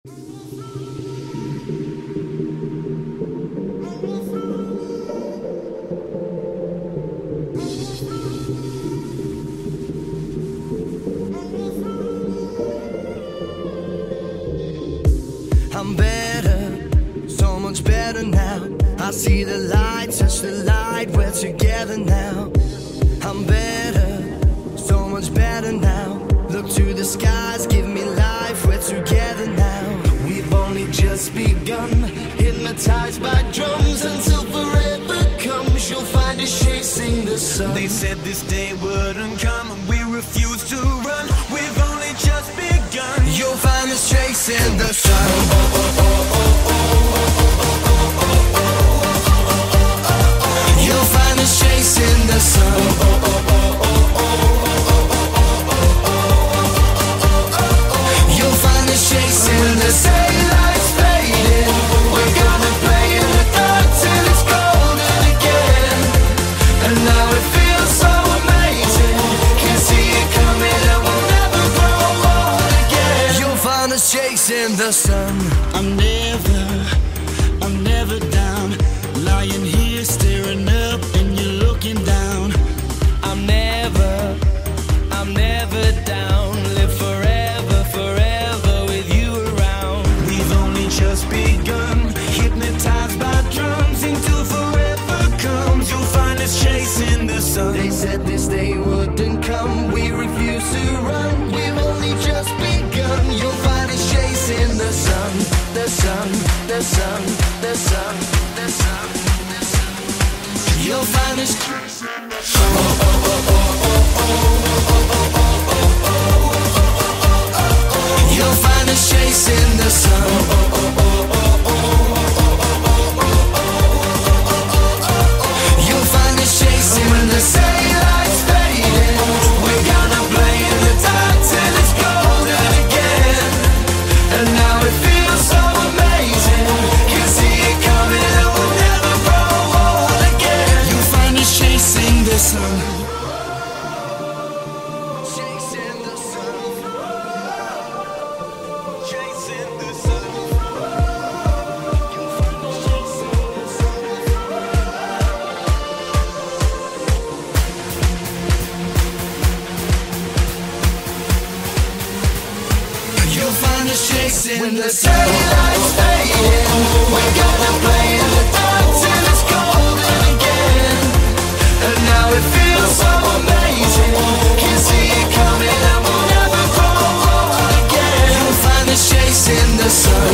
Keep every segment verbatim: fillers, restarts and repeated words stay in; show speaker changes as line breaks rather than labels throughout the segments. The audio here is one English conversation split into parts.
I'm better, so much better now. I see the light, touch the light, we're together now. I'm better, so much better now. Look to the skies, give me life, we're together now.
We've only just begun, hypnotized by drums until forever comes. You'll find us chasing the sun.
They said this day wouldn't come and we refuse to run. We've only just begun.
You'll find us chasing the sun. You'll find us chasing the sun. You'll find us chasing the sun.
Daylight's fading, we're gonna play in the dark till it's golden again. And now it feels so amazing, can see it coming and we'll never grow old again.
You'll find us chasing the sun.
I'm never, I'm never down, lying here staring up and you're looking down.
I'm never, I'm never down. Live forever, forever with you around.
We've only just begun, hypnotized by drums until forever comes. You'll find us chasing the sun.
They said this day wouldn't come, we refuse to run. We've only just begun. You'll find us chasing the sun, the sun, the sun, the sun, the sun, the sun. You'll find us chasing the sun. You'll find us chasing the sun. You'll find us chasing
When
the
the
sun.
daylight's fading, we're gonna play in the dark till it's golden again. And now it feels so amazing, can see it coming and we'll never grow old again.
You'll find us chasing the sun. Chasing the sun.
Chasing the sun.
You'll find us chasing the sun. You'll find us chasing
When
the
the
sun.
daylight's fading, we're gonna play in the dark till it's golden again. And now it feels so amazing, can see it coming and we'll never grow old again.
You'll find us chasing the sun.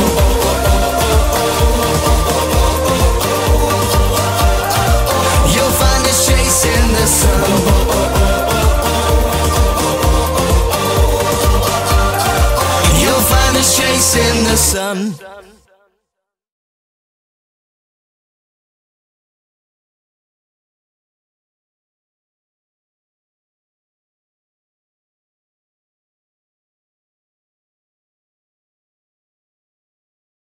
You'll find us chasing the sun. You'll find us chasing the sun.